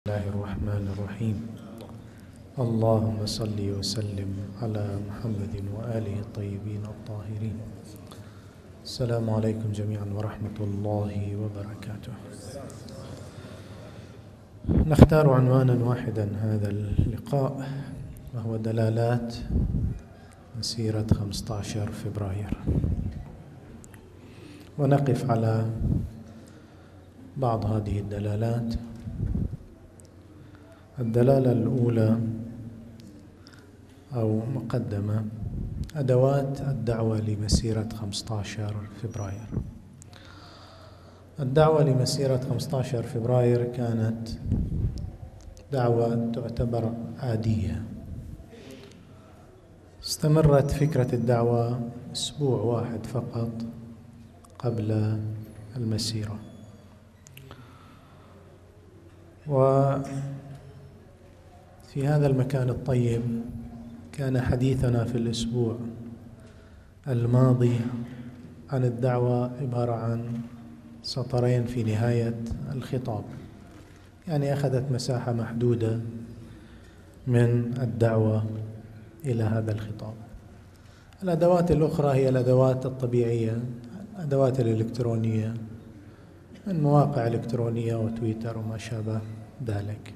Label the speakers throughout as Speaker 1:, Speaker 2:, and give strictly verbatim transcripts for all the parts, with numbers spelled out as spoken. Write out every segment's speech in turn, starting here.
Speaker 1: الله الرحمن الرحيم. اللهم صل وسلم على محمد وآله الطيبين الطاهرين. السلام عليكم جميعا ورحمة الله وبركاته. نختار عنوانا واحدا هذا اللقاء، وهو دلالات مسيرة خمسة عشر فبراير، ونقف على بعض هذه الدلالات. الدلالة الأولى أو مقدمة: أدوات الدعوة لمسيرة خمسة عشر فبراير. الدعوة لمسيرة خمسة عشر فبراير كانت دعوة تعتبر عادية. استمرت فكرة الدعوة أسبوع واحد فقط قبل المسيرة، وفي هذا المكان الطيب كان حديثنا في الأسبوع الماضي عن الدعوة عبارة عن سطرين في نهاية الخطاب، يعني أخذت مساحة محدودة من الدعوة إلى هذا الخطاب. الأدوات الأخرى هي الأدوات الطبيعية، الأدوات الإلكترونية من مواقع إلكترونية وتويتر وما شابه ذلك.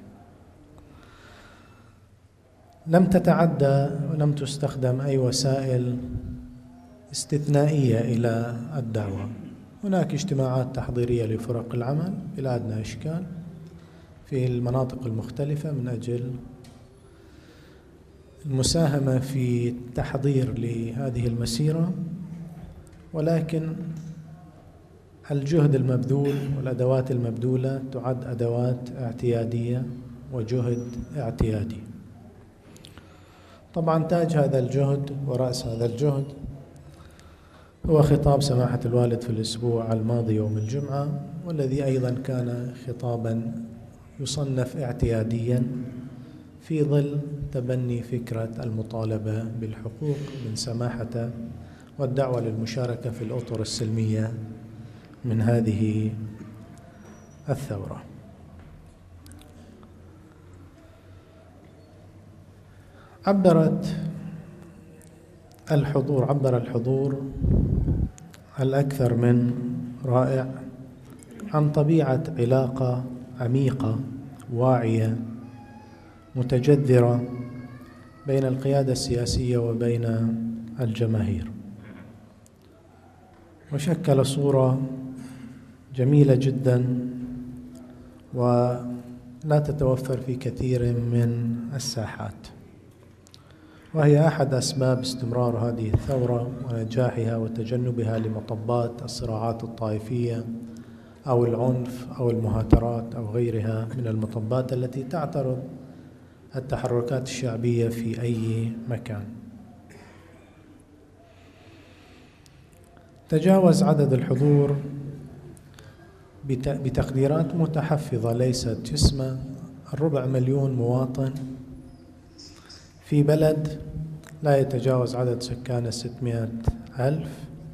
Speaker 1: لم تتعدى ولم تستخدم أي وسائل استثنائية إلى الدعوة. هناك اجتماعات تحضيرية لفرق العمل بلا أدنى إشكال في المناطق المختلفة من أجل المساهمة في التحضير لهذه المسيرة، ولكن الجهد المبذول والأدوات المبذولة تعد أدوات اعتيادية وجهد اعتيادي. طبعا تاج هذا الجهد ورأس هذا الجهد هو خطاب سماحة الوالد في الأسبوع الماضي يوم الجمعة، والذي أيضا كان خطابا يصنف اعتياديا في ظل تبني فكرة المطالبة بالحقوق من سماحته والدعوة للمشاركة في الأطر السلمية من هذه الثورة. عبرت الحضور عبر الحضور الأكثر من رائع عن طبيعة علاقة عميقة واعية متجذرة بين القيادة السياسية وبين الجماهير، وشكل صورة جميلة جدا ولا تتوفر في كثير من الساحات، وهي أحد أسباب استمرار هذه الثورة ونجاحها وتجنبها لمطبات الصراعات الطائفية أو العنف أو المهاترات أو غيرها من المطبات التي تعترض التحركات الشعبية في أي مكان. تجاوز عدد الحضور بتقديرات متحفظة ليست جسمة الربع مليون مواطن في بلد لا يتجاوز عدد سكانه ستمائة ألف.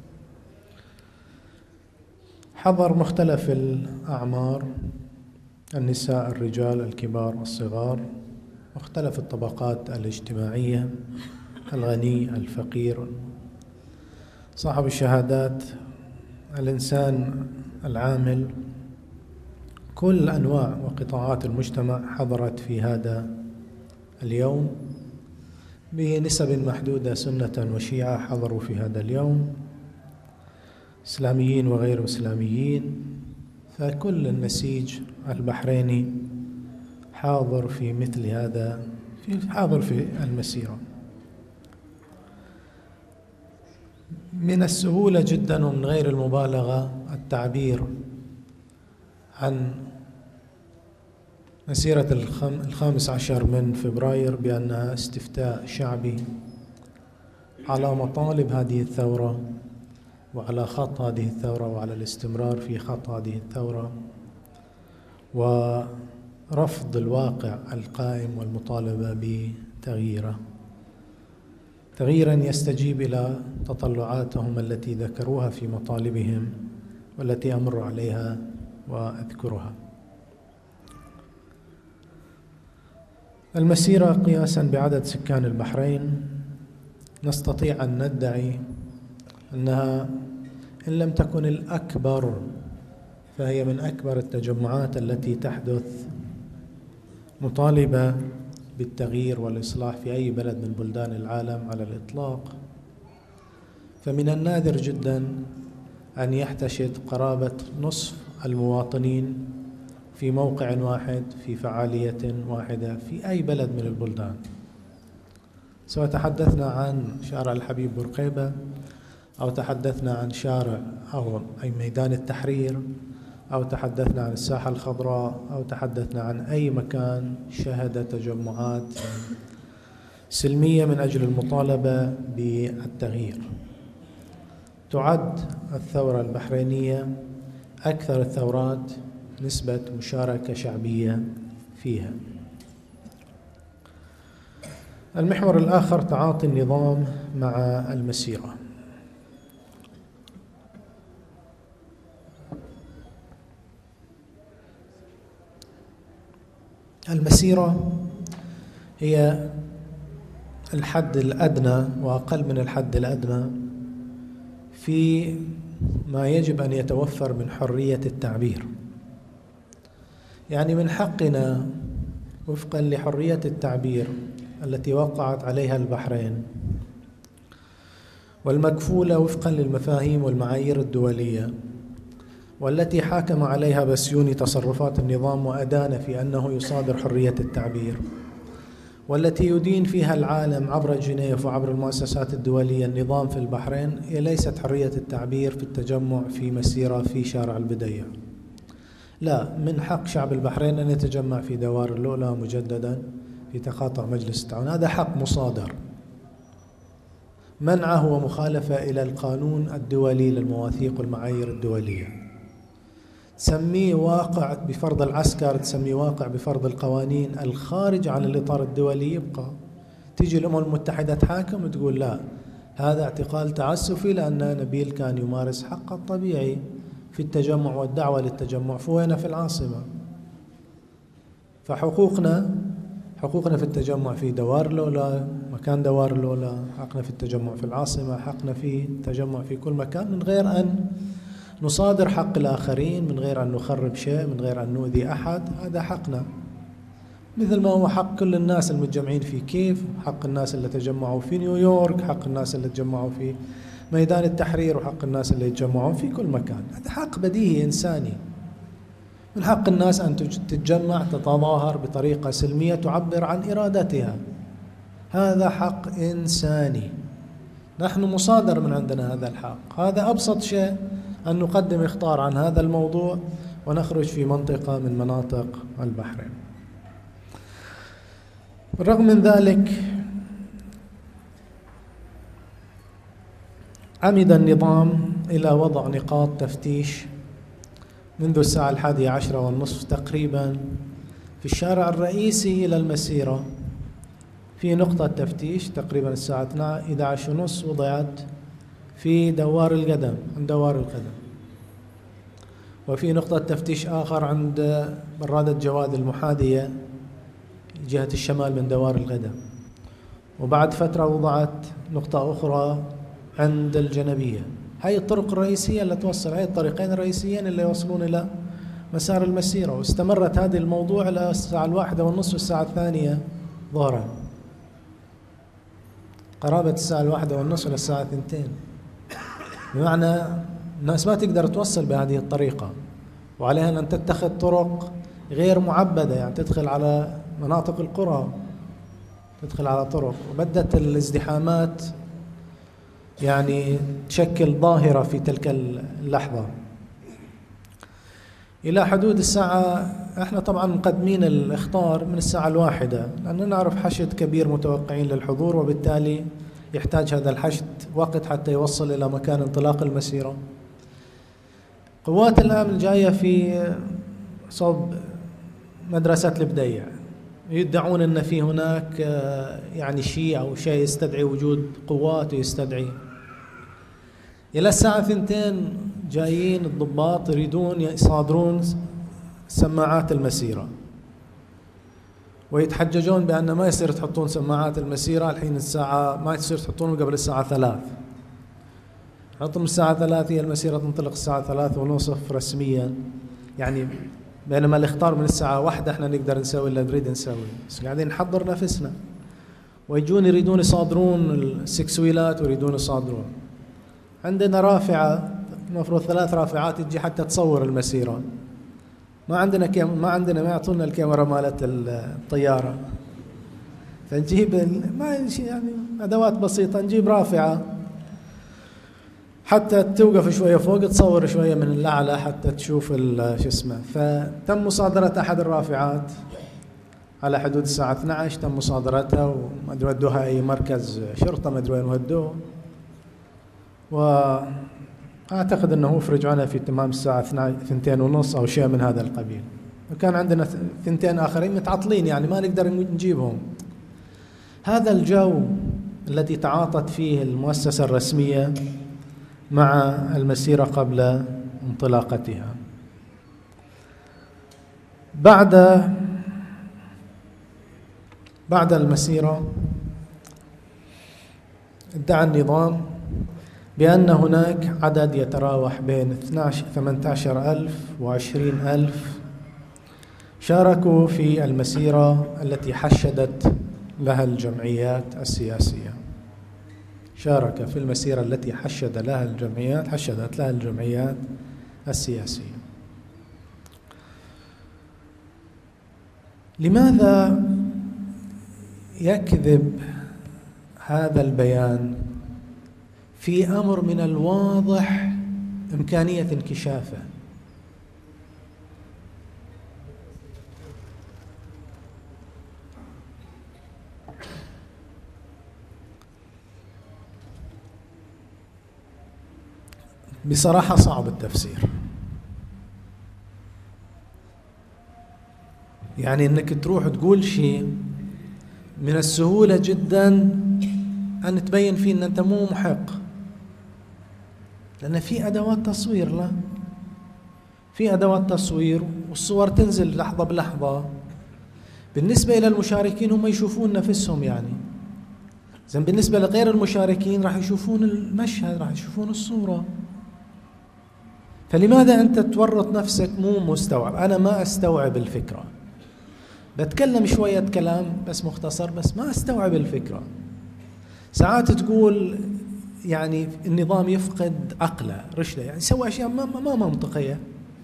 Speaker 1: حضر مختلف الأعمار، النساء، الرجال، الكبار، الصغار، مختلف الطبقات الاجتماعية، الغني، الفقير، صاحب الشهادات، الإنسان العامل، كل أنواع وقطاعات المجتمع حضرت في هذا اليوم بنسب محدودة. سنة وشيعة حضروا في هذا اليوم، إسلاميين وغير إسلاميين، فكل النسيج البحريني حاضر في مثل هذا في حاضر في المسيرة. من السهولة جدا ومن غير المبالغة التعبير عن مسيرة الخامس عشر من فبراير بأنها استفتاء شعبي على مطالب هذه الثورة وعلى خط هذه الثورة وعلى الاستمرار في خط هذه الثورة، ورفض الواقع القائم والمطالبة بتغييره، تغييرا يستجيب إلى تطلعاتهم التي ذكروها في مطالبهم والتي أمر عليها وأذكرها. المسيرة قياسا بعدد سكان البحرين نستطيع أن ندعي أنها إن لم تكن الأكبر فهي من أكبر التجمعات التي تحدث مطالبة بالتغيير والإصلاح في أي بلد من بلدان العالم على الإطلاق. فمن النادر جدا أن يحتشد قرابة نصف المواطنين في موقع واحد في فعالية واحدة في أي بلد من البلدان، سواء تحدثنا عن شارع الحبيب بورقيبة أو تحدثنا عن شارع أو أي ميدان التحرير أو تحدثنا عن الساحة الخضراء أو تحدثنا عن أي مكان شهد تجمعات سلمية من أجل المطالبة بالتغيير. تعد الثورة البحرينية أكثر الثورات نسبة مشاركة شعبية فيها. المحور الآخر تعاطي النظام مع المسيرة. المسيرة هي الحد الأدنى وأقل من الحد الأدنى في ما يجب أن يتوفر من حرية التعبير. يعني من حقنا وفقا لحرية التعبير التي وقعت عليها البحرين والمكفولة وفقا للمفاهيم والمعايير الدولية والتي حاكم عليها بسيوني تصرفات النظام وأدان في أنه يصادر حرية التعبير، والتي يدين فيها العالم عبر جنيف وعبر المؤسسات الدولية النظام في البحرين، هي ليست حرية التعبير في التجمع في مسيرة في شارع البديع. لا، من حق شعب البحرين أن يتجمع في دوار اللؤلؤة مجددا في تقاطع مجلس التعاون، هذا حق مصادر. منعه ومخالفة إلى القانون الدولي للمواثيق والمعايير الدولية. تسميه واقع بفرض العسكر، تسميه واقع بفرض القوانين الخارج عن الإطار الدولي، يبقى تيجي الأمم المتحدة تحاكم وتقول لا، هذا اعتقال تعسفي لأن نبيل كان يمارس حقه الطبيعي في التجمع والدعوة للتجمع فوين في العاصمة. فحقوقنا حقوقنا في التجمع في دوار اللؤلؤة، مكان دوار اللؤلؤة، حقنا في التجمع في العاصمة، حقنا في التجمع في كل مكان، من غير أن نصادر حق الآخرين، من غير أن نخرب شيء، من غير أن نؤذي أحد. هذا حقنا، مثل ما هو حق كل الناس المتجمعين في كيف، حق الناس اللي تجمعوا في نيويورك، حق الناس اللي تجمعوا في ميدان التحرير، وحق الناس اللي يتجمعون في كل مكان. هذا حق بديهي إنساني. من حق الناس أن تتجمع، تتظاهر بطريقة سلمية تعبر عن إرادتها، هذا حق إنساني. نحن مصادر من عندنا هذا الحق. هذا أبسط شيء، أن نقدم إخطار عن هذا الموضوع ونخرج في منطقة من مناطق البحرين. بالرغم من ذلك عمد النظام إلى وضع نقاط تفتيش منذ الساعة الحادية عشرة والنصف تقريبا في الشارع الرئيسي إلى المسيرة. في نقطة تفتيش تقريبا الساعة إحدى عشر ونصف وضعت في دوار القدم، عند دوار القدم، وفي نقطة تفتيش آخر عند برادة جواد المحاذية جهة الشمال من دوار القدم، وبعد فترة وضعت نقطة أخرى عند الجنبية. هاي الطرق الرئيسية اللي توصل، هاي الطريقين الرئيسيين اللي يوصلون إلى مسار المسيرة. واستمرت هذه الموضوع إلى الساعة الواحدة والنصف والساعة الثانية ظهرا، قرابة الساعة الواحدة والنصف إلى الساعة اثنتين. بمعنى الناس ما تقدر توصل بهذه الطريقة، وعليها أن تتخذ طرق غير معبدة، يعني تدخل على مناطق القرى، تدخل على طرق، وبدت الازدحامات يعني تشكل ظاهرة في تلك اللحظة إلى حدود الساعة. احنا طبعا مقدمين الإخطار من الساعة الواحدة، لأننا نعرف حشد كبير متوقعين للحضور، وبالتالي يحتاج هذا الحشد وقت حتى يوصل إلى مكان انطلاق المسيرة. قوات الأمن جاية في صوب مدرسة البديع، يدعون أن في هناك يعني شيء أو شيء يستدعي وجود قوات ويستدعي. إلى الساعة اثنتين جايين الضباط يريدون يصادرون سماعات المسيرة، ويتحججون بأن ما يصير تحطون سماعات المسيرة الحين الساعة، ما يصير تحطونهم قبل الساعة ثلاث، حطهم الساعة ثلاث، هي المسيرة تنطلق الساعة ثلاث ونصف رسميا يعني، بينما الاختار من الساعة واحدة احنا نقدر نسوي اللي نريد نسوي، بس قاعدين نحضر نفسنا. ويجون يريدون يصادرون السكس ويلات ويريدون يصادرون. عندنا رافعة المفروض ثلاث رافعات تجي حتى تصور المسيرة، ما عندنا كام ما عندنا ما يعطونا الكاميرا مالت الطيارة، فنجيب ما يعني أدوات بسيطة، نجيب رافعة حتى توقف شوية فوق تصور شوية من الأعلى حتى تشوف شو اسمه. فتم مصادرة أحد الرافعات على حدود الساعة اثنعش، تم مصادرتها وما أدري ودوها أي مركز شرطة ما أدري وين ودوه، وأعتقد أنه أفرج عنها في تمام الساعة اثنتين ونص أو شيء من هذا القبيل. وكان عندنا ثنتين آخرين متعطلين يعني ما نقدر نجيبهم. هذا الجو الذي تعاطت فيه المؤسسة الرسمية مع المسيرة قبل انطلاقتها. بعد بعد المسيرة ادعى النظام بأن هناك عدد يتراوح بين ثمانية عشر ألف وعشرين ألف شاركوا في المسيرة التي حشدت لها الجمعيات السياسية. شارك في المسيرة التي حشد لها الجمعيات حشدت لها الجمعيات السياسية. لماذا يكذب هذا البيان في أمر من الواضح إمكانية انكشافه؟ بصراحة صعب التفسير، يعني انك تروح تقول شيء من السهولة جدا ان تبين فيه ان انت مو محق، لان في ادوات تصوير، لا في ادوات تصوير والصور تنزل لحظة بلحظة. بالنسبة الى المشاركين هم يشوفون نفسهم يعني، زين بالنسبة لغير المشاركين راح يشوفون المشهد، راح يشوفون الصورة. فلماذا أنت تورط نفسك مو مستوعب؟ أنا ما أستوعب الفكرة، بتكلم شوية كلام بس مختصر، بس ما أستوعب الفكرة. ساعات تقول يعني النظام يفقد عقله رشده، يعني يسوي أشياء ما, ما منطقية،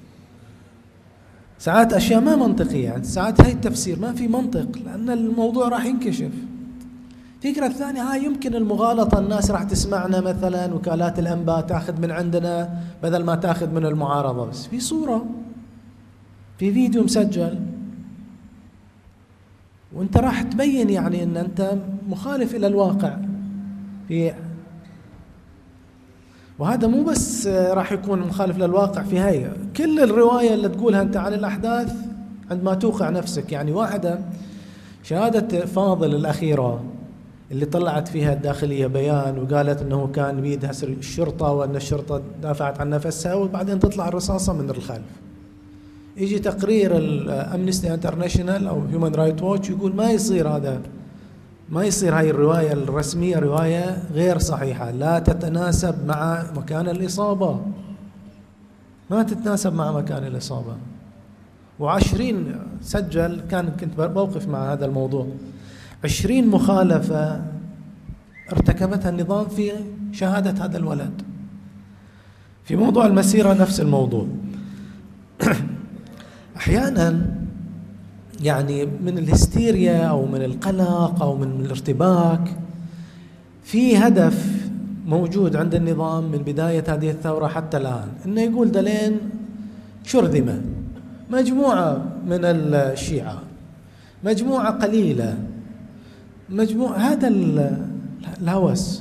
Speaker 1: ساعات أشياء ما منطقية، يعني ساعات هاي التفسير ما في منطق لأن الموضوع راح ينكشف. الفكرة الثانية هاي يمكن المغالطة، الناس راح تسمعنا مثلا وكالات الأنباء تاخذ من عندنا بدل ما تاخذ من المعارضة، بس في صورة في فيديو مسجل وانت راح تبين يعني ان انت مخالف الى الواقع. في وهذا مو بس راح يكون مخالف للواقع في هاي كل الرواية اللي تقولها انت عن الأحداث عندما توقع نفسك. يعني واحدة شهادة فاضل الأخيرة اللي طلعت فيها الداخلية بيان وقالت أنه كان بيدها الشرطة وأن الشرطة دافعت عن نفسها، وبعدين تطلع الرصاصة من الخلف. يجي تقرير الأمنستي انترناشونال أو هيومن رايت ووتش يقول ما يصير هذا، ما يصير، هاي الرواية الرسمية رواية غير صحيحة، لا تتناسب مع مكان الإصابة، ما تتناسب مع مكان الإصابة. وعشرين سجل، كان كنت موقف مع هذا الموضوع، عشرين مخالفة ارتكبتها النظام في شهادة هذا الولد. في موضوع المسيرة نفس الموضوع. أحيانا يعني من الهستيريا أو من القلق أو من الارتباك في هدف موجود عند النظام من بداية هذه الثورة حتى الآن، إنه يقول دلين شرذمة، مجموعة من الشيعة، مجموعة قليلة، مجموعة، هذا الهوس.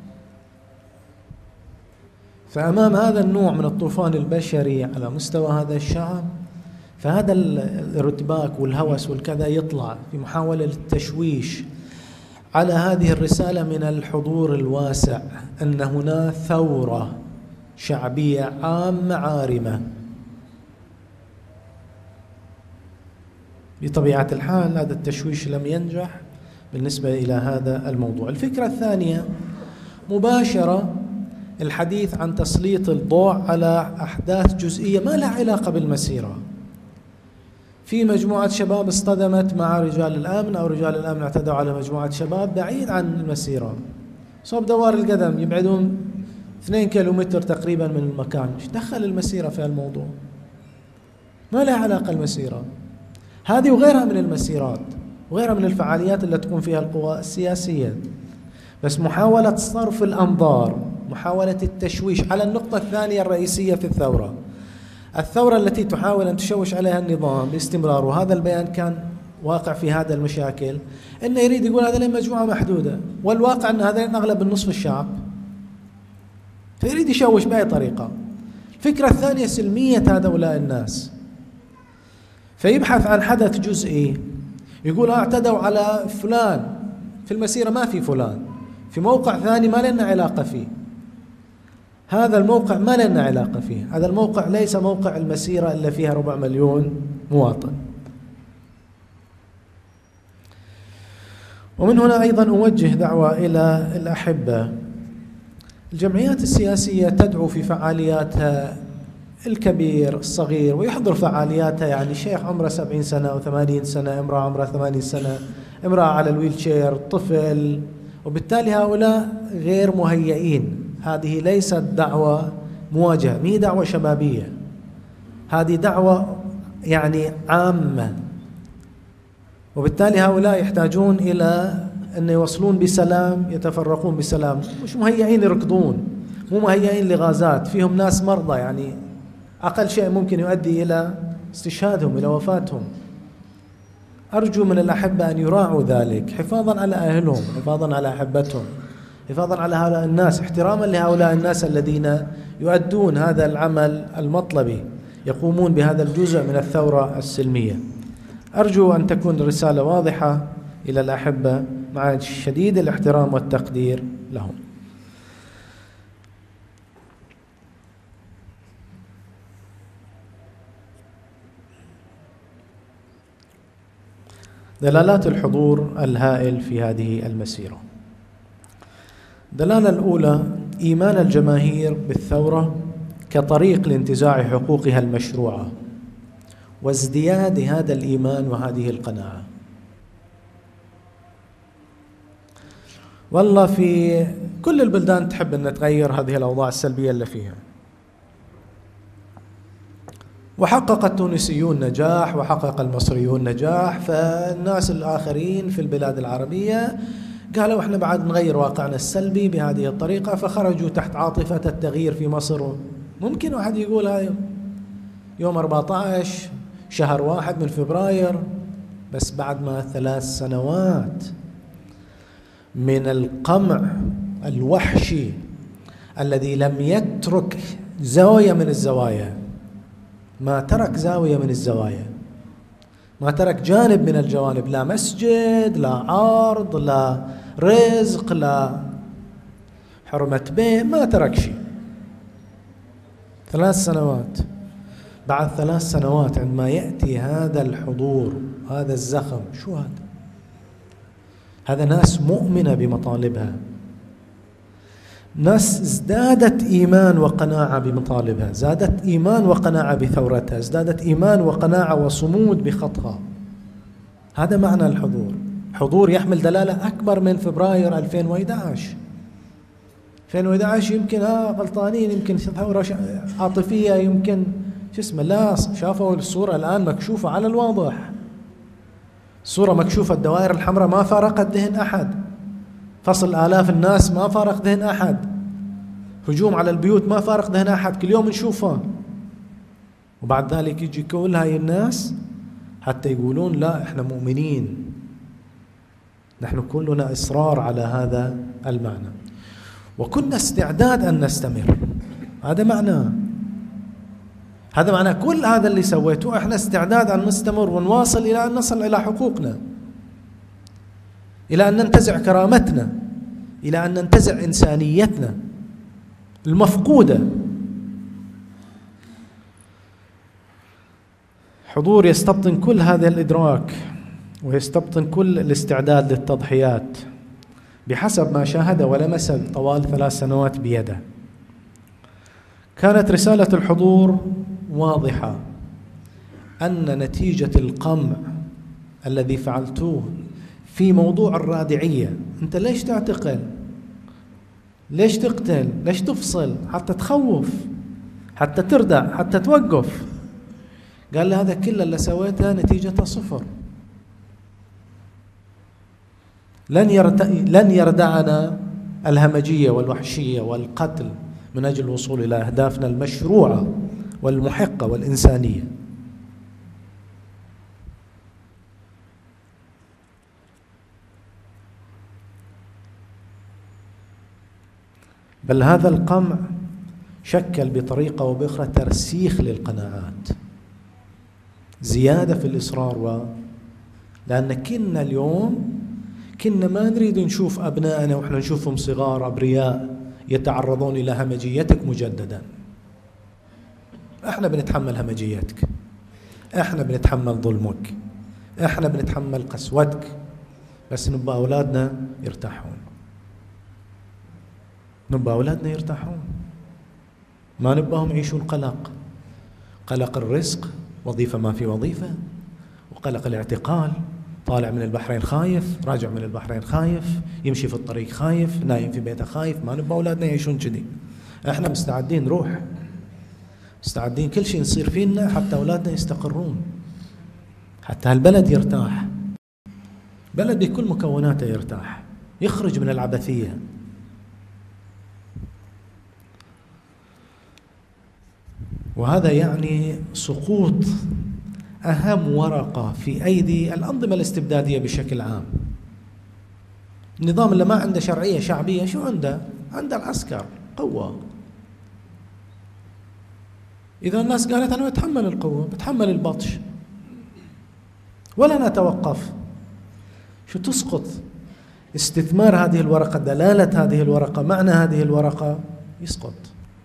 Speaker 1: فأمام هذا النوع من الطوفان البشري على مستوى هذا الشعب، فهذا الارتباك والهوس والكذا يطلع في محاولة للتشويش على هذه الرسالة من الحضور الواسع أن هنا ثورة شعبية عامة عارمة. بطبيعة الحال هذا التشويش لم ينجح بالنسبة إلى هذا الموضوع. الفكرة الثانية مباشرة الحديث عن تسليط الضوء على أحداث جزئية ما لها علاقة بالمسيرة. في مجموعة شباب اصطدمت مع رجال الأمن أو رجال الأمن اعتدوا على مجموعة شباب بعيد عن المسيرة، صوب دوار القدم يبعدون اثنين كيلومتر تقريبا من المكان. ايش دخل المسيرة في الموضوع؟ ما لها علاقة المسيرة. هذه وغيرها من المسيرات وغيرها من الفعاليات التي تقوم فيها القوى السياسية، بس محاولة صرف الأنظار، محاولة التشويش على النقطة الثانية الرئيسية في الثورة، الثورة التي تحاول أن تشوش عليها النظام باستمرار. وهذا البيان كان واقع في هذا المشاكل، إنه يريد يقول هذا مجموعة محدودة، والواقع أن هذا أغلب النصف الشعب، فيريد يشوش بأي طريقة. الفكرة الثانية سلمية هؤلاء الناس، فيبحث عن حدث جزئي يقول اعتدوا على فلان في المسيرة، ما في فلان في موقع ثاني ما لنا علاقة فيه، هذا الموقع ما لنا علاقة فيه، هذا الموقع ليس موقع المسيرة إلا فيها ربع مليون مواطن. ومن هنا أيضا أوجه دعوة إلى الأحبة. الجمعيات السياسية تدعو في فعالياتها الكبير الصغير ويحضر فعالياتها، يعني شيخ عمره سبعين سنة أو ثمانين سنة، امرأة عمرها ثمانين سنة، امرأة على الويلشير، طفل، وبالتالي هؤلاء غير مهيئين. هذه ليست دعوة مواجهة، مي دعوة شبابية، هذه دعوة يعني عامة، وبالتالي هؤلاء يحتاجون إلى أن يوصلون بسلام، يتفرقون بسلام، مش مهيئين يركضون، مو مهيئين لغازات، فيهم ناس مرضى، يعني أقل شيء ممكن يؤدي إلى استشهادهم، إلى وفاتهم. أرجو من الأحبة أن يراعوا ذلك حفاظا على أهلهم، حفاظا على أحبتهم، حفاظا على هؤلاء الناس، احتراما لهؤلاء الناس الذين يؤدون هذا العمل المطلبي، يقومون بهذا الجزء من الثورة السلمية. أرجو أن تكون الرسالة واضحة إلى الأحبة مع شديد الاحترام والتقدير لهم. دلالات الحضور الهائل في هذه المسيرة. الدلالة الأولى إيمان الجماهير بالثورة كطريق لانتزاع حقوقها المشروعة، وازدياد هذا الإيمان وهذه القناعة. والله في كل البلدان تحب أن تغير هذه الأوضاع السلبية اللي فيها، وحقق التونسيون نجاح وحقق المصريون نجاح، فالناس الآخرين في البلاد العربية قالوا احنا بعد نغير واقعنا السلبي بهذه الطريقة، فخرجوا تحت عاطفة التغيير في مصر. ممكن واحد يقول هاي يوم أربعة عشر شهر واحد من فبراير، بس بعد ما ثلاث سنوات من القمع الوحشي الذي لم يترك زاوية من الزوايا، ما ترك زاوية من الزوايا، ما ترك جانب من الجوانب، لا مسجد، لا عرض، لا رزق، لا حرمة بيت، ما ترك شيء. ثلاث سنوات، بعد ثلاث سنوات عندما يأتي هذا الحضور، هذا الزخم، شو هذا؟ هذا ناس مؤمنة بمطالبها، ناس ازدادت إيمان وقناعة بمطالبها، زادت إيمان وقناعة بثورتها، ازدادت إيمان وقناعة وصمود بخطها. هذا معنى الحضور. حضور يحمل دلالة أكبر من فبراير ألفين وإحدى عشر. ألفين وإحدى عشر يمكن ها غلطانين، يمكن ثورة عاطفية، يمكن شو اسمه، لا، شافوا الصورة الآن مكشوفة على الواضح، الصورة مكشوفة، الدوائر الحمراء ما فارقت ذهن أحد، فصل آلاف الناس ما فارق ذهن أحد، هجوم على البيوت ما فارق ذهن أحد، كل يوم نشوفه. وبعد ذلك يجي كل هاي الناس حتى يقولون لا احنا مؤمنين، نحن كلنا إصرار على هذا المعنى، وكنا استعداد أن نستمر. هذا معناه، هذا معناه كل هذا اللي سويته احنا استعداد أن نستمر ونواصل إلى أن نصل إلى حقوقنا، إلى أن ننتزع كرامتنا، إلى أن ننتزع إنسانيتنا المفقودة. حضور يستبطن كل هذا الإدراك ويستبطن كل الاستعداد للتضحيات بحسب ما شاهد ولمس طوال ثلاث سنوات بيده. كانت رسالة الحضور واضحة، أن نتيجة القمع الذي فعلتوه في موضوع الرادعية، أنت ليش تعتقل؟ ليش تقتل؟ ليش تفصل؟ حتى تخوف، حتى تردع، حتى توقف. قال له هذا كله اللي سويته نتيجته صفر. لن يرت... لن يردعنا الهمجية والوحشية والقتل من أجل الوصول إلى أهدافنا المشروعة والمحقة والإنسانية. بل هذا القمع شكل بطريقة أو بأخرى ترسيخ للقناعات، زيادة في الإصرار. و لأن كنا اليوم كنا ما نريد نشوف أبنائنا وإحنا نشوفهم صغار أبرياء يتعرضون إلى همجيتك مجددا. إحنا بنتحمل همجيتك، إحنا بنتحمل ظلمك، إحنا بنتحمل قسوتك، بس نبقى أولادنا يرتاحون، نبقى أولادنا يرتاحون، ما نبقاهم يعيشون قلق، قلق الرزق، وظيفة ما في وظيفة، وقلق الاعتقال، طالع من البحرين خايف، راجع من البحرين خايف، يمشي في الطريق خايف، نايم في بيته خايف. ما نبقى أولادنا يعيشون كذي. احنا مستعدين نروح، مستعدين كل شيء نصير فينا حتى أولادنا يستقرون، حتى هالبلد يرتاح، بلد بكل مكوناته يرتاح، يخرج من العبثية. وهذا يعني سقوط أهم ورقة في أيدي الأنظمة الاستبدادية بشكل عام. النظام اللي ما عنده شرعية شعبية شو عنده؟ عنده العسكر، قوة. إذا الناس قالت أنا بتحمل القوة، بتحمل البطش، ولا نتوقف، شو تسقط استثمار هذه الورقة، دلالة هذه الورقة، معنى هذه الورقة يسقط.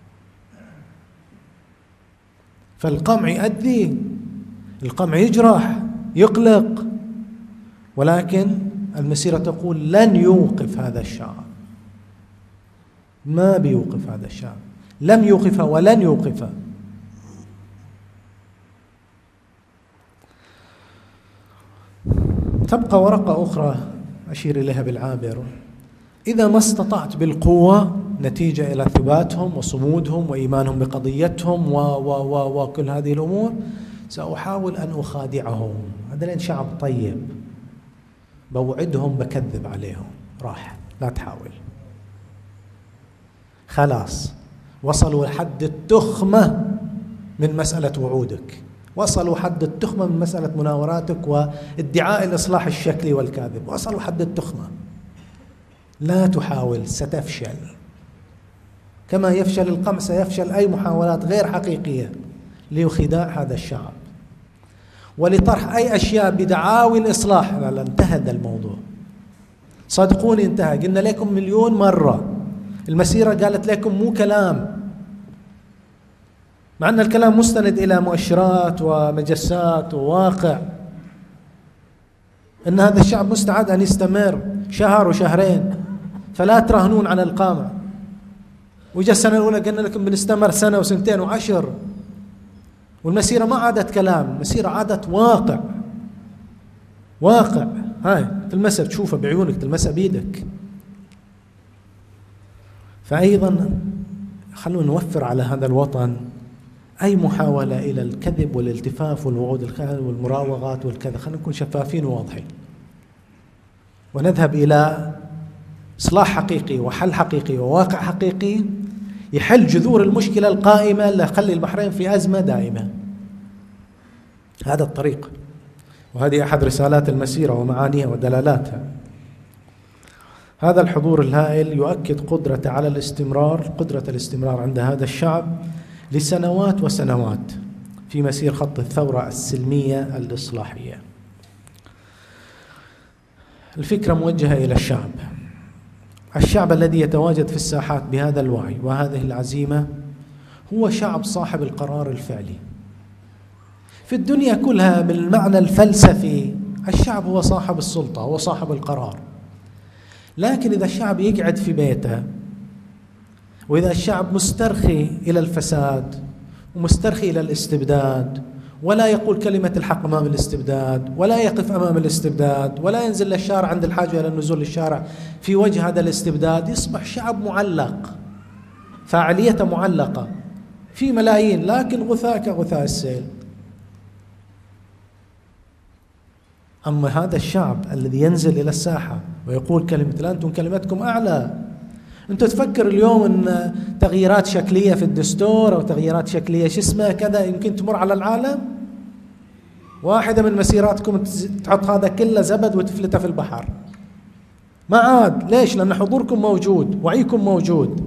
Speaker 1: فالقمع يؤذي، القمع يجرح، يقلق، ولكن المسيرة تقول لن يوقف هذا الشعب، ما بيوقف هذا الشعب، لم يوقفه ولن يوقفه. تبقى ورقة أخرى أشير إليها بالعابر: إذا ما استطعت بالقوة نتيجة إلى ثباتهم وصمودهم وإيمانهم بقضيتهم و و و وكل هذه الأمور، سأحاول أن أخادعهم. هذا شعب طيب، بوعدهم بكذب عليهم، راح لا تحاول، خلاص وصلوا لحد التخمة من مسألة وعودك، وصلوا حد التخمة من مسألة مناوراتك وادعاء الإصلاح الشكلي والكاذب، وصلوا حد التخمة. لا تحاول، ستفشل، كما يفشل القمع سيفشل أي محاولات غير حقيقية لخداع هذا الشعب ولطرح أي أشياء بدعاوي الإصلاح. لا لا، انتهى هذا الموضوع، صدقوني انتهى. قلنا لكم مليون مرة، المسيرة قالت لكم مو كلام، مع أن الكلام مستند إلى مؤشرات ومجسات وواقع، أن هذا الشعب مستعد أن يستمر شهر وشهرين، فلا تراهنون على القامع. وجاء السنة الأولى قلنا لكم بنستمر سنة وسنتين وعشر، والمسيرة ما عادت كلام، المسيرة عادت واقع، واقع هاي تلمسها، تشوفها بعيونك، تلمسها بيدك. فأيضا خلونا نوفر على هذا الوطن أي محاولة إلى الكذب والالتفاف والوعود الخيال والمراوغات والكذا. خلينا نكون شفافين وواضحين، ونذهب إلى إصلاح حقيقي وحل حقيقي وواقع حقيقي يحل جذور المشكلة القائمة اللي خلي البحرين في أزمة دائمة. هذا الطريق، وهذه أحد رسالات المسيرة ومعانيها ودلالاتها. هذا الحضور الهائل يؤكد قدرته على الاستمرار، قدرة الاستمرار عند هذا الشعب لسنوات وسنوات في مسير خط الثورة السلمية الإصلاحية. الفكرة موجهة إلى الشعب، الشعب الذي يتواجد في الساحات بهذا الوعي وهذه العزيمة هو شعب صاحب القرار الفعلي. في الدنيا كلها بالمعنى الفلسفي الشعب هو صاحب السلطة، هو صاحب القرار. لكن إذا الشعب يقعد في بيته، وإذا الشعب مسترخي إلى الفساد ومسترخي إلى الاستبداد، ولا يقول كلمة الحق أمام الاستبداد، ولا يقف أمام الاستبداد، ولا ينزل للشارع عند الحاجة إلى النزول للشارع في وجه هذا الاستبداد، يصبح شعب معلق، فاعليته معلقة في ملايين، لكن غثاء كغثاء السيل. أما هذا الشعب الذي ينزل إلى الساحة ويقول كلمة لا، أنتم كلمتكم أعلى. أنت تفكر اليوم أن تغييرات شكلية في الدستور أو تغييرات شكلية شو اسمها كذا يمكن تمر على العالم؟ واحدة من مسيراتكم تحط هذا كله زبد وتفلته في البحر. ما عاد. ليش؟ لأن حضوركم موجود، وعيكم موجود.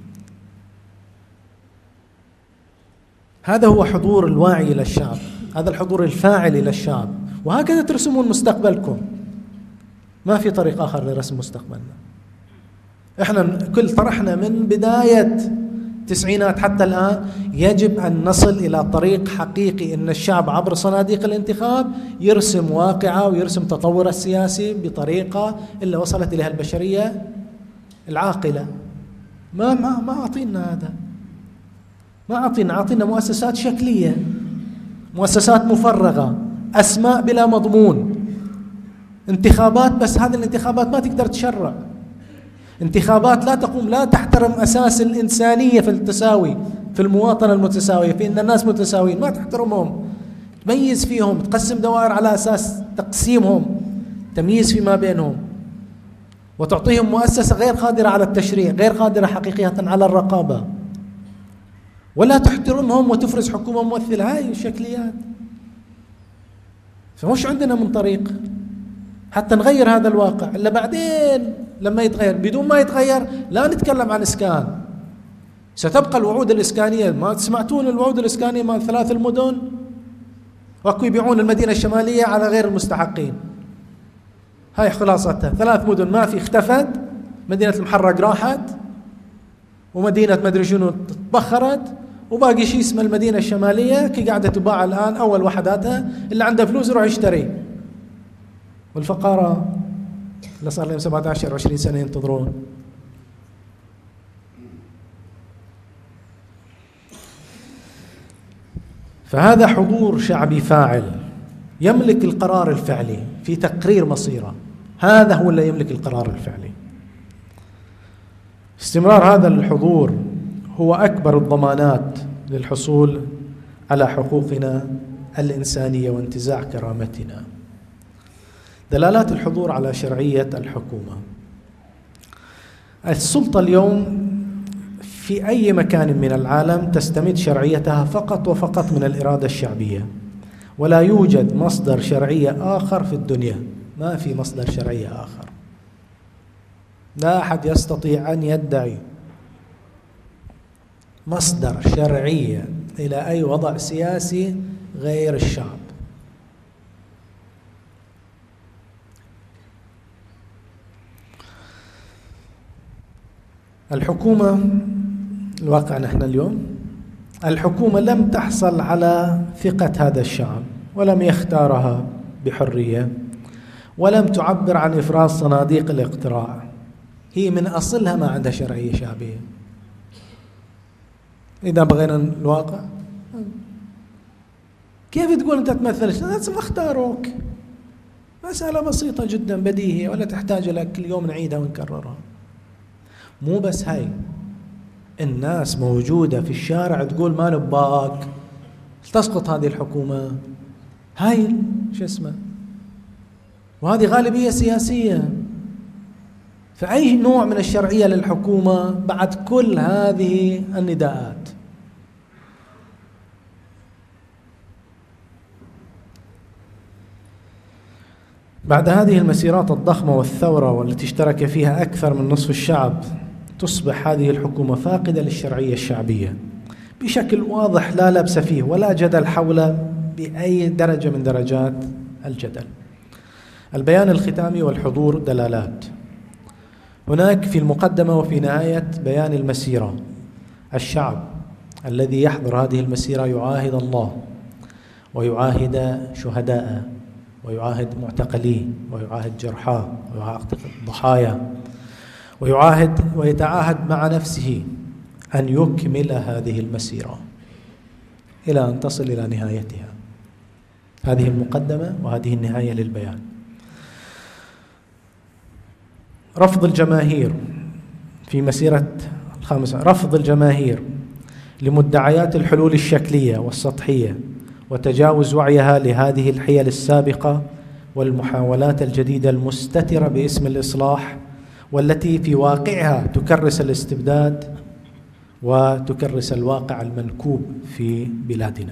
Speaker 1: هذا هو حضور الواعي للشعب، هذا الحضور الفاعل للشعب. وهكذا ترسمون مستقبلكم. ما في طريق آخر لرسم مستقبلنا. احنا كل طرحنا من بداية التسعينات حتى الآن يجب أن نصل إلى طريق حقيقي، أن الشعب عبر صناديق الانتخاب يرسم واقعه ويرسم تطور السياسي بطريقة اللي وصلت إليها البشرية العاقلة. ما ما ما أعطينا هذا، ما أعطينا أعطينا مؤسسات شكلية، مؤسسات مفرغة، أسماء بلا مضمون، انتخابات بس هذه الانتخابات ما تقدر تشرع، انتخابات لا تقوم، لا تحترم أساس الإنسانية في التساوي، في المواطنة المتساوية، في أن الناس متساويين، ما تحترمهم، تميز فيهم، تقسم دوائر على أساس تقسيمهم، تمييز فيما بينهم، وتعطيهم مؤسسة غير قادرة على التشريع، غير قادرة حقيقية على الرقابة، ولا تحترمهم وتفرز حكومة ممثلة. هاي الشكليات. فمش عندنا من طريق حتى نغير هذا الواقع إلا بعدين لما يتغير. بدون ما يتغير لا نتكلم عن إسكان. ستبقى الوعود الإسكانية. ما سمعتون الوعود الإسكانية مال ثلاث المدن؟ وأكو يبيعون المدينة الشمالية على غير المستحقين. هاي خلاصتها، ثلاث مدن ما في، اختفت. مدينة المحرق راحت، ومدينة مدري شنو تبخرت، وباقي شيء اسمه المدينة الشمالية كي قاعدة تباع الآن. أول وحداتها اللي عنده فلوس يروح يشتري، والفقراء اللي صار لهم سبعة عشر عشرين سنة ينتظرون. فهذا حضور شعبي فاعل يملك القرار الفعلي في تقرير مصيره. هذا هو اللي يملك القرار الفعلي. استمرار هذا الحضور هو أكبر الضمانات للحصول على حقوقنا الإنسانية وانتزاع كرامتنا. دلالات الحضور على شرعية الحكومة. السلطة اليوم في أي مكان من العالم تستمد شرعيتها فقط وفقط من الإرادة الشعبية، ولا يوجد مصدر شرعية آخر في الدنيا. ما في مصدر شرعية آخر. لا أحد يستطيع أن يدعي مصدر شرعية إلى أي وضع سياسي غير الشعب. الحكومة، الواقع نحن اليوم الحكومة لم تحصل على ثقة هذا الشعب، ولم يختارها بحرية، ولم تعبر عن إفراز صناديق الاقتراع. هي من أصلها ما عندها شرعية شعبية. إذا بغينا الواقع، كيف تقول أنت تمثل؟ لازم اختاروك. مسألة بسيطة جدا بديهية، ولا تحتاج إلى كل يوم نعيدها ونكررها. مو بس هاي، الناس موجودة في الشارع تقول ما نباك، تسقط هذه الحكومة. هاي شو اسمه، وهذه غالبية سياسية. فأي نوع من الشرعية للحكومة بعد كل هذه النداءات؟ بعد هذه المسيرات الضخمة والثورة والتي اشترك فيها أكثر من نصف الشعب، تصبح هذه الحكومة فاقدة للشرعية الشعبية بشكل واضح لا لبس فيه ولا جدل حوله بأي درجة من درجات الجدل. البيان الختامي والحضور دلالات. هناك في المقدمة وفي نهاية بيان المسيرة الشعب الذي يحضر هذه المسيرة يعاهد الله ويعاهد شهداء ويعاهد معتقليه ويعاهد جرحاه ويعاهد ضحايا، ويعاهد ويتعاهد مع نفسه أن يكمل هذه المسيرة إلى أن تصل إلى نهايتها. هذه المقدمة وهذه النهاية للبيان. رفض الجماهير في مسيرة الخامسة، رفض الجماهير لمدعيات الحلول الشكلية والسطحية وتجاوز وعيها لهذه الحيل السابقة والمحاولات الجديدة المستترة باسم الإصلاح، والتي في واقعها تكرس الاستبداد وتكرس الواقع المنكوب في بلادنا.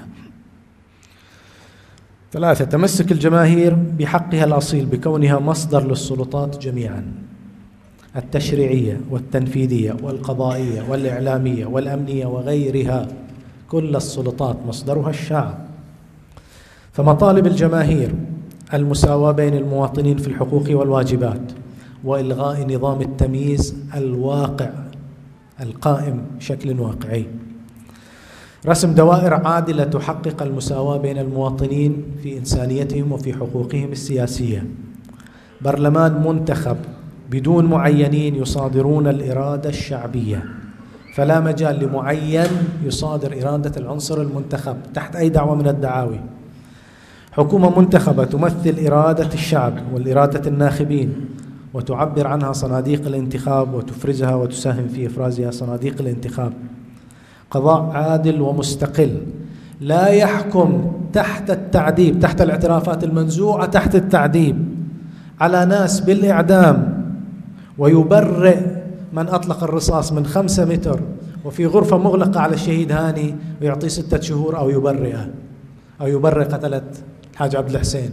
Speaker 1: ثلاثة، تمسك الجماهير بحقها الأصيل بكونها مصدر للسلطات جميعا، التشريعية والتنفيذية والقضائية والإعلامية والأمنية وغيرها. كل السلطات مصدرها الشعب. فمطالب الجماهير المساواة بين المواطنين في الحقوق والواجبات، وإلغاء نظام التمييز الواقع القائم بشكل واقعي، رسم دوائر عادلة تحقق المساواة بين المواطنين في إنسانيتهم وفي حقوقهم السياسية، برلمان منتخب بدون معينين يصادرون الإرادة الشعبية، فلا مجال لمعين يصادر إرادة العنصر المنتخب تحت أي دعوة من الدعاوي، حكومة منتخبة تمثل إرادة الشعب والإرادة الناخبين وتعبر عنها صناديق الانتخاب وتفرزها وتساهم في إفرازها صناديق الانتخاب، قضاء عادل ومستقل لا يحكم تحت التعذيب، تحت الاعترافات المنزوعة تحت التعذيب على ناس بالإعدام، ويبرئ من أطلق الرصاص من خمسة متر وفي غرفة مغلقة على الشهيد هاني ويعطيه ستة شهور، أو يبرئه أو يبرئ قتلة الحاج عبد الحسين.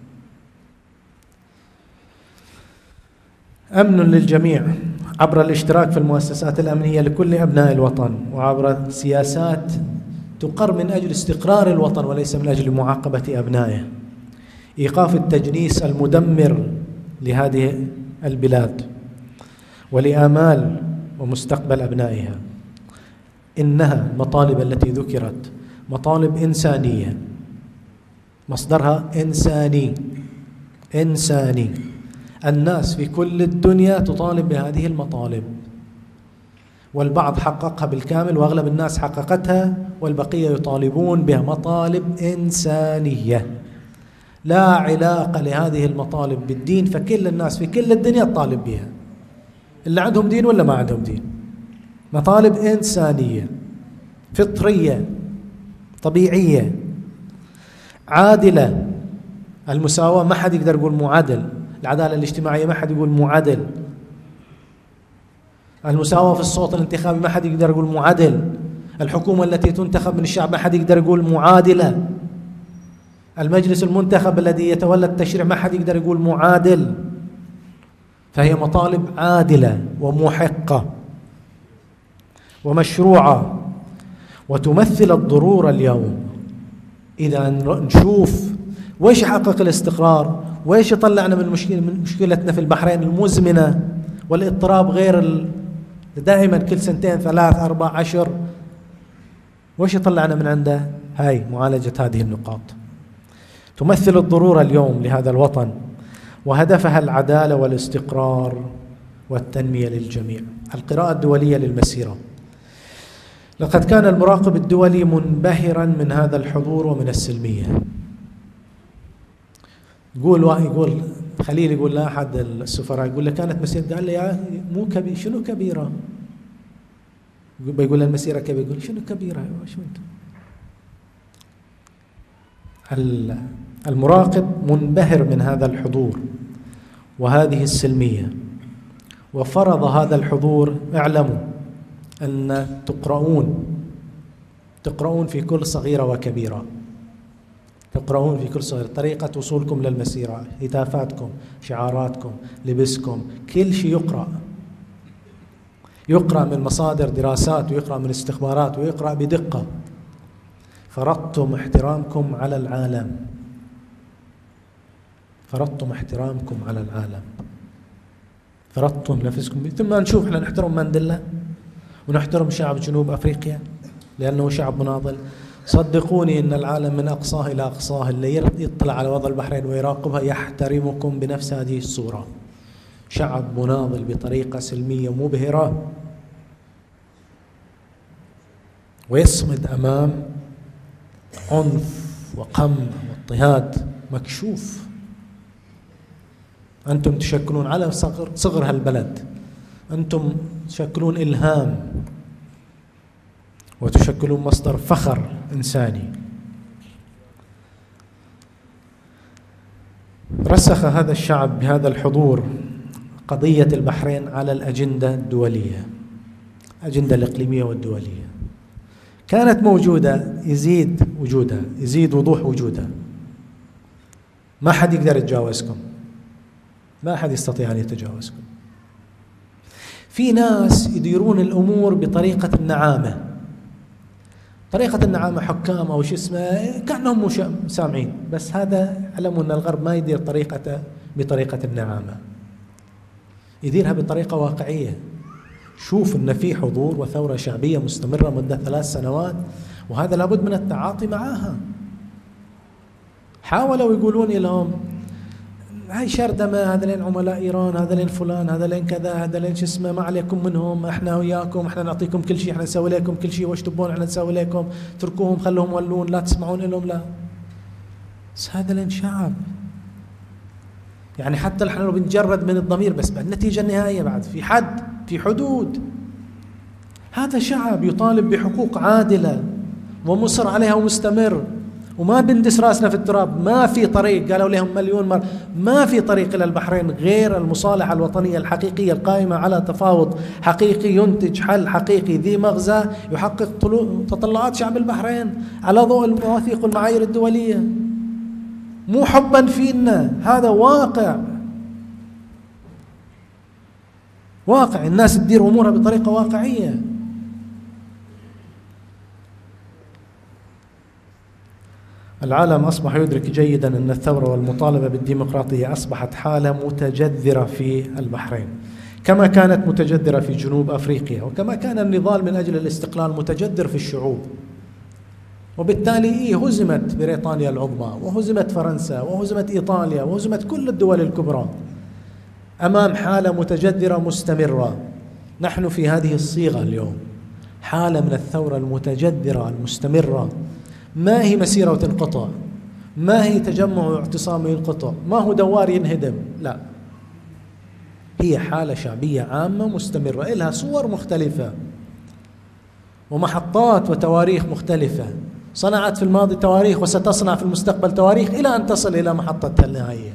Speaker 1: أمن للجميع عبر الاشتراك في المؤسسات الأمنية لكل أبناء الوطن، وعبر سياسات تقر من أجل استقرار الوطن وليس من أجل معاقبة أبنائه، إيقاف التجنيس المدمر لهذه البلاد ولآمال ومستقبل أبنائها. إنها المطالب التي ذكرت مطالب إنسانية، مصدرها إنساني إنساني. الناس في كل الدنيا تطالب بهذه المطالب، والبعض حققها بالكامل وأغلب الناس حققتها، والبقية يطالبون بها مطالب إنسانية لا علاقة لهذه المطالب بالدين، فكل الناس في كل الدنيا تطالب بها، اللي عندهم دين ولا ما عندهم دين. مطالب إنسانية فطرية طبيعية عادلة. المساواة ما حد يقدر يقول معادل، العدالة الاجتماعية ما حد يقول معادل، المساواة في الصوت الانتخابي ما حد يقدر يقول معادل، الحكومة التي تنتخب من الشعب ما حد يقدر يقول معادلة، المجلس المنتخب الذي يتولى التشريع ما حد يقدر يقول معادل. فهي مطالب عادلة ومحقة ومشروعة وتمثل الضرورة اليوم. إذا نشوف وإيش يحقق الاستقرار، وإيش يطلعنا من مشكلة من مشكلتنا في البحرين المزمنة والاضطراب غير دائما كل سنتين ثلاث أربع عشر، وإيش يطلعنا من عنده؟ هاي معالجة هذه النقاط. تمثل الضرورة اليوم لهذا الوطن، وهدفها العدالة والاستقرار والتنمية للجميع. القراءة الدولية للمسيرة. لقد كان المراقب الدولي منبهرا من هذا الحضور ومن السلمية. يقول يقول خليل يقول لأحد السفراء، يقول له كانت مسيرة، قال لي يا مو كبير، شنو كبيرة؟ بيقول المسيرة كبيرة، يقول شنو كبيرة؟ شو انت؟ المراقب منبهر من هذا الحضور وهذه السلمية، وفرض هذا الحضور. اعلموا أن تقرؤون تقرؤون في كل صغيرة وكبيرة، تقرؤون في كل صغيرة، طريقة وصولكم للمسيرة، هتافاتكم، شعاراتكم، لبسكم، كل شيء يقرأ يقرأ من مصادر دراسات، ويقرأ من استخبارات، ويقرأ بدقة. فرضتم احترامكم على العالم، فرضتم احترامكم على العالم، فرضتم نفسكم. ثم نشوف احنا نحترم مانديلا ونحترم شعب جنوب افريقيا لانه شعب مناضل. صدقوني إن العالم من أقصاه إلى أقصاه اللي يطلع على وضع البحرين ويراقبها يحترمكم بنفس هذه الصورة. شعب مناضل بطريقة سلمية مبهرة ويصمد أمام عنف وقمع واضطهاد مكشوف. أنتم تشكلون على صغر, صغر هالبلد، أنتم تشكلون إلهام وتشكلون مصدر فخر إنساني. رسخ هذا الشعب بهذا الحضور قضية البحرين على الأجندة الدولية، الأجندة الإقليمية والدولية كانت موجودة، يزيد وجودها، يزيد وضوح وجودها. ما حد يقدر يتجاوزكم، ما حد يستطيع أن يتجاوزكم. في ناس يديرون الأمور بطريقة النعامة، طريقة النعامة، حكام أو شو اسمه كأنهم مش سامعين، بس هذا علموا أن الغرب ما يدير طريقته بطريقة النعامة، يديرها بطريقة واقعية. شوف أن في حضور وثورة شعبية مستمرة مدة ثلاث سنوات، وهذا لابد من التعاطي معها. حاولوا يقولون لهم هاي شردمة، هذا لين عملاء إيران، هذا لين فلان، هذا لين كذا، هذا لين شو اسمه، ما عليكم منهم، احنا وياكم، احنا نعطيكم كل شيء، احنا نسوي لكم كل شيء، وش تبون احنا نسوي لكم، تركوهم خلوهم يولون، لا تسمعون لهم، لا. بس هذا لين شعب، يعني حتى نحن لو بنجرد من الضمير بس بعد النتيجة النهائية بعد في حد، في حدود. هذا شعب يطالب بحقوق عادلة ومصر عليها ومستمر، وما بندس راسنا في التراب. ما في طريق، قالوا لهم مليون مرة، ما في طريق إلى البحرين غير المصالحة الوطنية الحقيقية القائمة على تفاوض حقيقي ينتج حل حقيقي ذي مغزى يحقق تطلعات شعب البحرين على ضوء المواثيق والمعايير الدولية، مو حبا فينا. هذا واقع، واقع الناس تدير أمورها بطريقة واقعية. العالم أصبح يدرك جيدا أن الثورة والمطالبة بالديمقراطية أصبحت حالة متجذرة في البحرين، كما كانت متجذرة في جنوب أفريقيا، وكما كان النضال من أجل الاستقلال متجذر في الشعوب. وبالتالي إيه هزمت بريطانيا العظمى، وهزمت فرنسا، وهزمت إيطاليا، وهزمت كل الدول الكبرى أمام حالة متجذرة مستمرة. نحن في هذه الصيغة اليوم، حالة من الثورة المتجذرة المستمرة. ما هي مسيرة وتنقطع، ما هي تجمع واعتصام ينقطع، ما هو دوار ينهدم، لا، هي حالة شعبية عامة مستمرة، إلها صور مختلفة ومحطات وتواريخ مختلفة. صنعت في الماضي تواريخ وستصنع في المستقبل تواريخ إلى أن تصل إلى محطتها النهائية.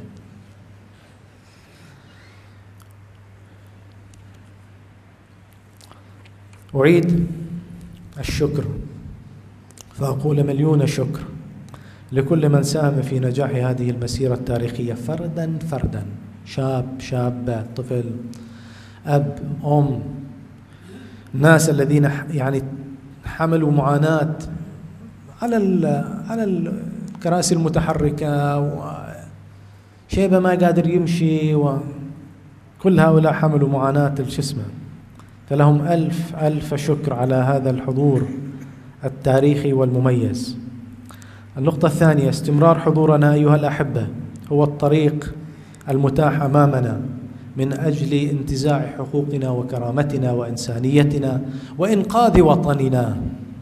Speaker 1: أعيد الشكر فأقول مليون شكر لكل من ساهم في نجاح هذه المسيرة التاريخية، فردا فردا، شاب، شابة، طفل، أب، أم، الناس الذين يعني حملوا معاناة على على الكراسي المتحركة، وشيبة ما قادر يمشي، وكل هؤلاء حملوا معاناة الجسم. فلهم ألف ألف شكر على هذا الحضور التاريخي والمميز. النقطة الثانية، استمرار حضورنا أيها الأحبة هو الطريق المتاح أمامنا من أجل انتزاع حقوقنا وكرامتنا وإنسانيتنا وإنقاذ وطننا.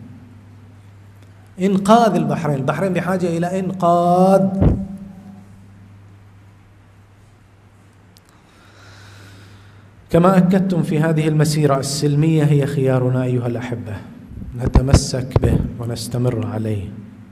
Speaker 1: إنقاذ البحرين، البحرين بحاجة إلى إنقاذ. كما أكدتم في هذه المسيرة السلمية هي خيارنا أيها الأحبة، نتمسك به ونستمر عليه،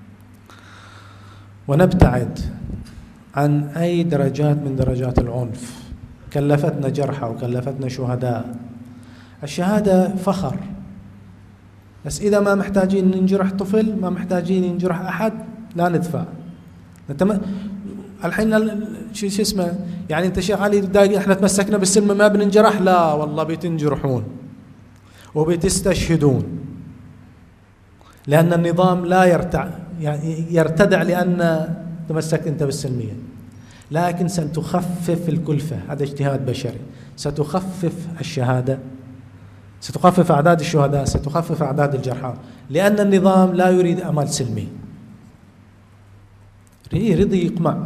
Speaker 1: ونبتعد عن أي درجات من درجات العنف. كلفتنا جرحى وكلفتنا شهداء. الشهادة فخر، بس إذا ما محتاجين ننجرح طفل، ما محتاجين ينجرح أحد، لا ندفع. نتم... الحين شو اسمه يعني أنت شيخ علي داقي إحنا تمسكنا بالسلم ما بننجرح، لا والله بتنجرحون وبتستشهدون، لأن النظام لا يرتع يعني يرتدع لأن تمسكت أنت بالسلمية، لكن ستخفف الكلفة. هذا اجتهاد بشري، ستخفف الشهادة ستخفف أعداد الشهداء، ستخفف أعداد الجرحى، لأن النظام لا يريد أمل سلمي، يريد يقمع.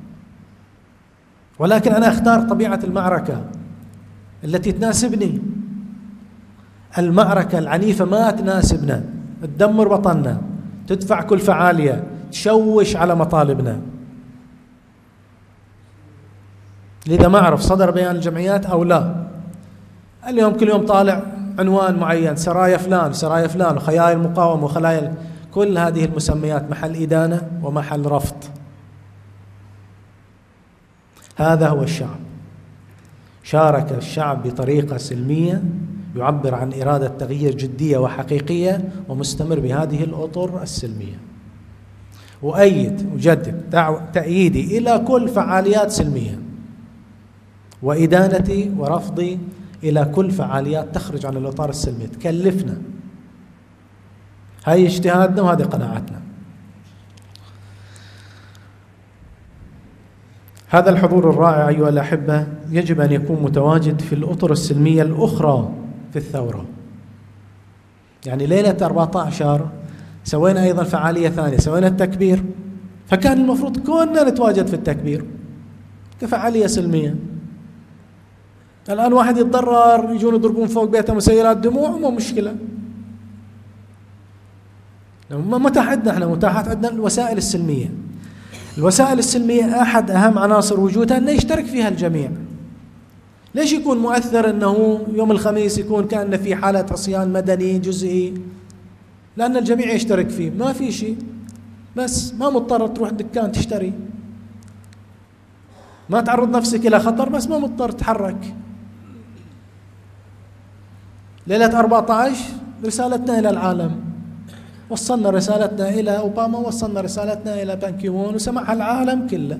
Speaker 1: ولكن أنا أختار طبيعة المعركة التي تناسبني. المعركة العنيفة ما تناسبنا، تدمر وطننا، تدفع كلفة عالية، تشوش على مطالبنا. لذا ما أعرف صدر بيان الجمعيات أو لا. اليوم كل يوم طالع عنوان معين، سرايا فلان سرايا فلان وخيايا المقاومة وخلايا، كل هذه المسميات محل إدانة ومحل رفض. هذا هو الشعب. شارك الشعب بطريقة سلمية يعبر عن إرادة تغيير جدية وحقيقية، ومستمر بهذه الأطر السلمية. وأيد أجدد تأييدي إلى كل فعاليات سلمية، وإدانتي ورفضي إلى كل فعاليات تخرج عن الإطار السلمي تكلفنا. هاي اجتهادنا وهذه قناعتنا. هذا الحضور الرائع أيها الأحبة يجب أن يكون متواجد في الأطر السلمية الأخرى في الثورة. يعني ليلة أربعة عشر سوينا أيضا فعالية ثانية، سوينا التكبير، فكان المفروض كنا نتواجد في التكبير كفعالية سلمية. الآن واحد يتضرر، يجون يضربون فوق بيته مسيلات دموع، مو مشكلة. متاح عندنا احنا متاحات عندنا الوسائل السلمية. الوسائل السلمية أحد أهم عناصر وجودها أن يشترك فيها الجميع. ليش يكون مؤثر أنه يوم الخميس يكون كأن في حالة عصيان مدني جزئي؟ لأن الجميع يشترك فيه، ما في شيء، بس ما مضطر تروح الدكان تشتري، ما تعرض نفسك إلى خطر، بس ما مضطر تتحرك. ليلة أربعة عشر رسالتنا إلى العالم، وصلنا رسالتنا إلى أوباما، وصلنا رسالتنا إلى بان كي مون، وسمعها العالم كله.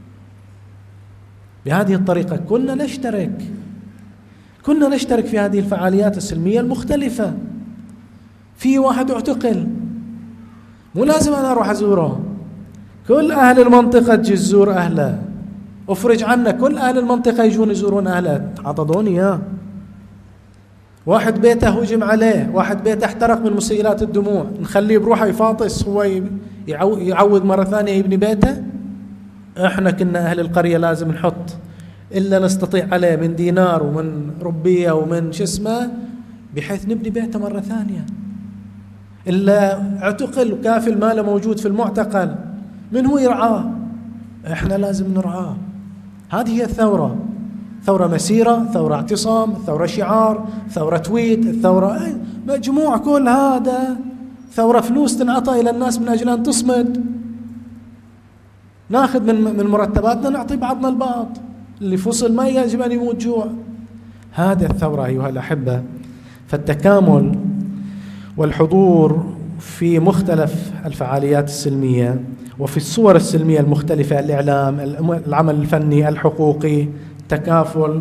Speaker 1: بهذه الطريقة كنا نشترك كنا نشترك في هذه الفعاليات السلمية المختلفة. في واحد اعتقل، مو لازم أنا أروح أزوره، كل أهل المنطقة تجي تزور أهله، أفرج عنا كل أهل المنطقة يجون يزورون أهله، عطضون إياه. واحد بيته هجم عليه، واحد بيته احترق من مسيلات الدموع، نخليه بروحه يفاطس هو يعوض مرة ثانية يبني بيته؟ احنا كنا أهل القرية لازم نحط إلا نستطيع عليه من دينار ومن ربية ومن شو اسمه بحيث نبني بيته مرة ثانية. إلا اعتقل وكافل ماله موجود في المعتقل، من هو يرعاه؟ احنا لازم نرعاه. هذه هي الثورة. ثورة مسيرة، ثورة اعتصام، ثورة شعار، ثورة تويت، الثورة مجموع كل هذا. ثورة فلوس تنعطى إلى الناس من أجل أن تصمد، ناخذ من من مرتباتنا نعطي بعضنا البعض، اللي فصل ما يجب أن يموت جوع. هذا الثورة أيها الأحبة. فالتكامل والحضور في مختلف الفعاليات السلمية وفي الصور السلمية المختلفة، الإعلام، العمل الفني، الحقوقي، تكافل.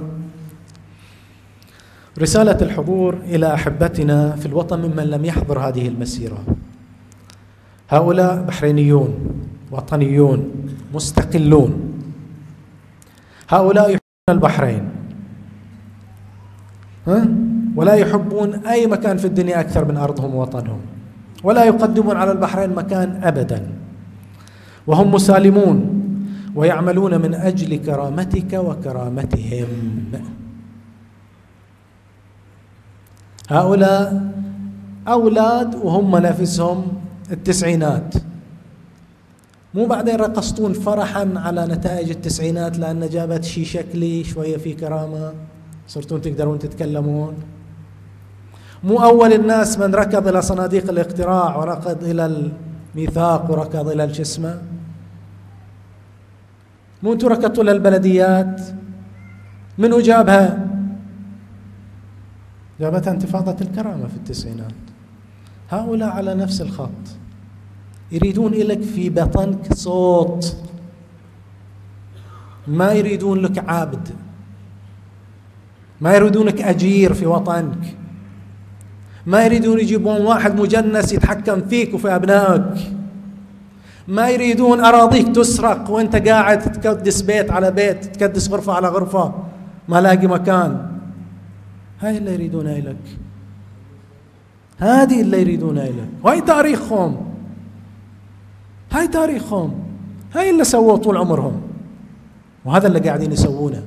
Speaker 1: رسالة الحضور إلى أحبتنا في الوطن ممن لم يحضر هذه المسيرة. هؤلاء بحرينيون وطنيون مستقلون، هؤلاء يحبون البحرين ها؟ ولا يحبون أي مكان في الدنيا أكثر من أرضهم ووطنهم، ولا يقدمون على البحرين مكان أبدا، وهم مسالمون ويعملون من أجل كرامتك وكرامتهم. هؤلاء أولاد وهم نفسهم التسعينات، مو بعدين رقصتون فرحا على نتائج التسعينات لأن جابت شي شكلي شوية في كرامة صرتون تقدرون تتكلمون. مو أول الناس من ركض إلى صناديق الاقتراع وركض إلى الميثاق وركض إلى الجسمة. مو أنتوا ركضتوا للبلديات، منو جابها؟ جابتها انتفاضة الكرامة في التسعينات. هؤلاء على نفس الخط، يريدون لك في بطنك صوت، ما يريدون لك عبد، ما يريدونك أجير في وطنك، ما يريدون يجيبون واحد مجنس يتحكم فيك وفي أبنائك، ما يريدون أراضيك تسرق وأنت قاعد تكدس بيت على بيت، تكدس غرفة على غرفة ما لاقي مكان. هاي اللي يريدونها لك. هذه اللي يريدون إليه، وهي تاريخهم، هاي تاريخهم، هاي اللي سووا طول عمرهم، وهذا اللي قاعدين يسوونه.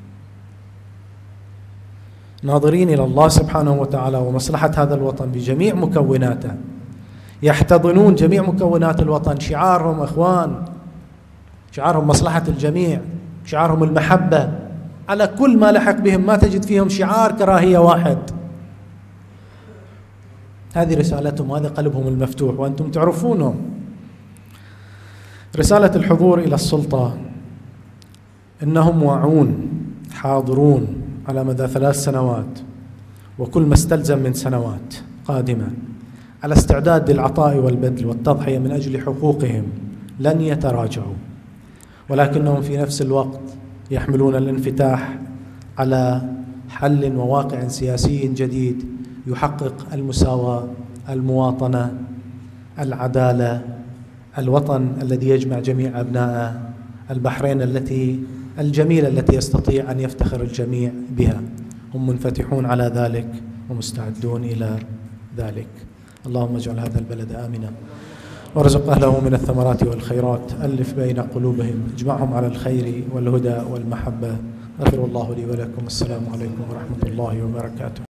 Speaker 1: ناظرين إلى الله سبحانه وتعالى ومصلحة هذا الوطن بجميع مكوناته، يحتضنون جميع مكونات الوطن. شعارهم أخوان، شعارهم مصلحة الجميع، شعارهم المحبة على كل ما لحق بهم، ما تجد فيهم شعار كراهية واحد. هذه رسالتهم، هذا قلبهم المفتوح، وأنتم تعرفونهم. رسالة الحضور إلى السلطة: إنهم واعون حاضرون على مدى ثلاث سنوات وكل ما استلزم من سنوات قادمة على استعداد للعطاء والبذل والتضحية من أجل حقوقهم، لن يتراجعوا، ولكنهم في نفس الوقت يحملون الانفتاح على حل وواقع سياسي جديد يحقق المساواة، المواطنة، العدالة، الوطن الذي يجمع جميع أبناء البحرين التي الجميلة التي يستطيع أن يفتخر الجميع بها. هم منفتحون على ذلك ومستعدون إلى ذلك. اللهم اجعل هذا البلد آمنا، وارزق أهله من الثمرات والخيرات، ألف بين قلوبهم، اجمعهم على الخير والهدى والمحبة. غفر الله لي ولكم. السلام عليكم ورحمة الله وبركاته.